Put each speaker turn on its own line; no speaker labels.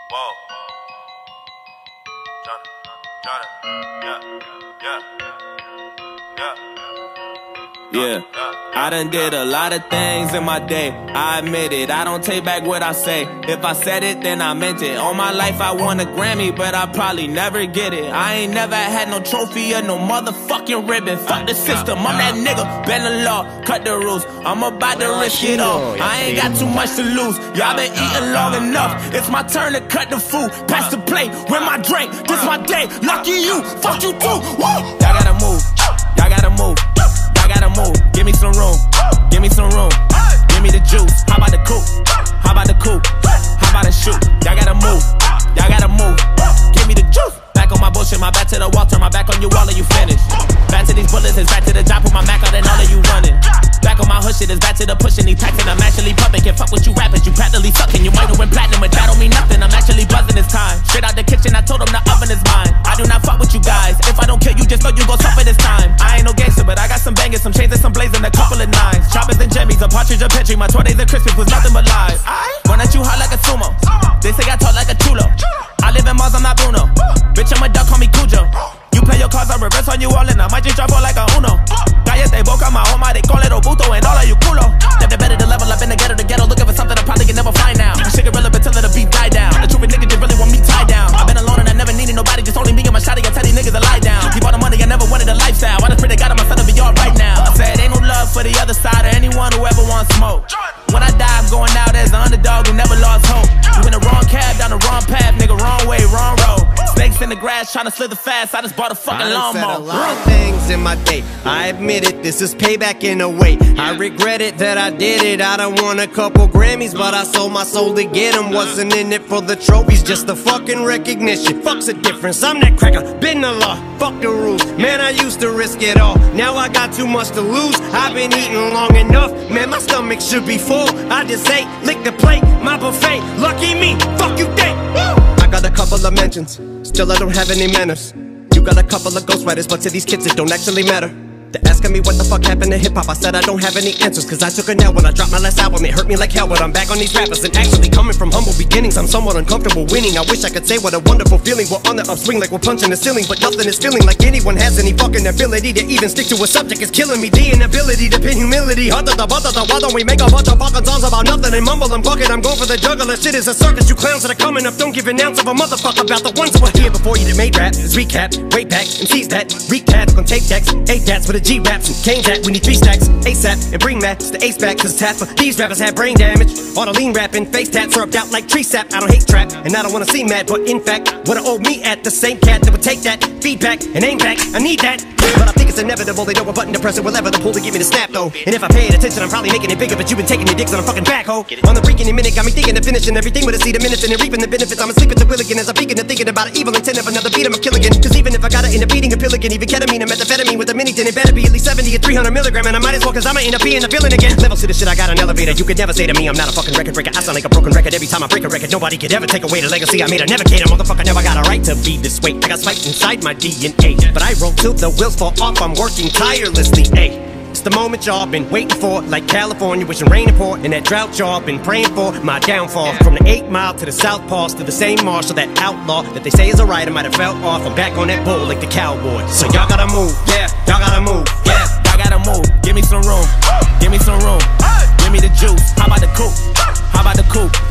Whoa.
Yeah, I done did a lot of things in my day, I admit it, I don't take back what I say. If I said it, then I meant it. All my life I won a Grammy, but I probably never get it. I ain't never had no trophy or no motherfucking ribbon. Fuck the system, I'm that nigga, bend the law, cut the rules. I'm about to risk it all, I ain't got too much to lose. Y'all been eating long enough, it's my turn to cut the food. Pass the plate, with my drink, this my day. Lucky you, fuck you too, woo! Y'all gotta move, y'all gotta move. Gotta move, give me some room, give me some room, give me the juice. How about the coupe? How about the coupe? How about the shoot? Y'all gotta move, y'all gotta move, give me the juice. Back on my bullshit, my back to the wall, turn my back on you, all of you finished. Back to these bullets, it's back to the job, put my Mac out and all of you running. Back on my hood shit, it's back to the pushing, these packs and I'm actually pumping. Can't fuck with you rappers, you practically sucking. You might have went platinum, but that don't mean nothing. I'm actually buzzing this time. Straight out the kitchen, I told them the oven is mine. I do not fuck with you guys. If I don't kill you, just know you gon' suffer this time. I ain't no gangster, but I got some bangers, some chains and some blazing, a couple of nines. Choppers and jimmies, a partridge, a petri. My 20 days of Christmas was nothing but lies. Run at you hard like a sumo. They say I talk like a chulo. I live in Mars, I'm not Bruno. Bitch, I'm a duck, call me Cujo. You play your cards, I reverse on you all, and I might just drop out like a Uno. Cállate boca, my home, they call it Obuto, and all of you culo. Never better to level up in the ghetto, looking for something I probably can never find now. This shit irrelevant till the beat die down. The truth niggas just really want me tied down. I've been alone and I never needed nobody, just only me and my shotty. I tell these niggas to lie down. Keep all the money, I never wanted a lifestyle. I just pray to God my son to be all right now. I said ain't no love for the other side or anyone who ever wants smoke. When I die, I'm going out as the underdog who never lost hope. You in the wrong cab, down the wrong path, nigga, wrong way, wrong road. Snakes in the grass, trying to slither fast. I just bought a fucking lawnmower.
A lot of things in my day, I admit it, this is payback in a way. I regret it that I did it. I done won a couple Grammys, but I sold my soul to get them. Wasn't in it for the trophies, just the fucking recognition. Fuck's the difference, I'm that cracker, been the law, fuck the rules. Man, I used to risk it all, now I got too much to lose. I've been eating long enough, man, my stomach should be full. I just ate, lick the plate, my buffet. Lucky me, fuck you think. I got a couple of mentions, still I don't have any manners. You got a couple of ghostwriters, but to these kids it don't actually matter. They're asking me what the fuck happened to hip-hop. I said I don't have any answers, cause I took a nap when I dropped my last album. It hurt me like hell, but I'm back on these rappers. And actually coming from humble beginnings, I'm somewhat uncomfortable winning. I wish I could say what a wonderful feeling. We're on the upswing like we're punching the ceiling, but nothing is feeling like anyone has any fucking ability to even stick to a subject. It's killing me, the inability to pin humility. Why don't we make a bunch of fucking songs about nothing and mumble and fuck it? I'm going for the juggler, shit is a circus. You clowns that are coming up don't give an ounce of a motherfucker about the ones that were here before you that made rap. It's recap, way back, MCs that recap on tape decks, 8 dats with a G raps and K that we need 3 stacks ASAP and bring that to the ace back, cause half of these rappers have brain damage. All the lean rapping, face tats syrupped out like tree sap. I don't hate trap and I don't wanna see mad, but in fact wanna owe me at the same cat that would take that feedback and aim back. I need that, but I think it's inevitable. They know a button to press it, whatever the pull to give me the snap though. And if I paid attention, I'm probably making it bigger, but you've been taking your dicks on a fucking backhoe. On the freaking minute, got me thinking of finishing everything with a seed of minutes and reaping the benefits. I'm asleep at the wheel again as I'm peeking and thinking about an evil intent of another beat. I'm a kill again, cause even if I gotta end up eating a pill again, even ketamine and methamphetamine with a mini, then it better be at least 70 or 300 milligram. And I might as well, cause I'ma end up being a villain again. Levels to the shit, I got an elevator. You could never say to me I'm not a fucking record breaker. I sound like a broken record every time I break a record. Nobody could ever take away the legacy I made. A navigator, motherfucker never got a right to be this way. I got spiked inside my DNA, but I roll till the wheels fall off. I'm working tirelessly, ayy. It's the moment y'all been waiting for, like California wishing rain and pour, and that drought y'all been praying for. My downfall, from the 8 Mile to the South Pass to the same marshal, that outlaw that they say is a writer might have fell off. I'm back on that bull like the cowboy. So y'all gotta move, yeah, y'all gotta move, yeah,
y'all gotta move. Give me some room, give me some room, give me the juice. How about the coupe? How about the coupe?